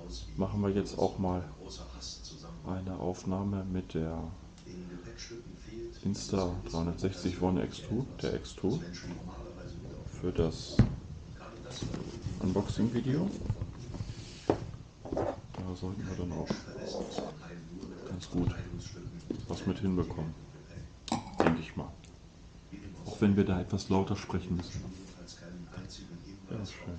machen wir jetzt auch mal eine Aufnahme mit der Insta360 One X2, der X2, für das Unboxing-Video. Da sollten wir dann auch ganz gut was mit hinbekommen, denke ich mal. Auch wenn wir da etwas lauter sprechen müssen. Ja, schön.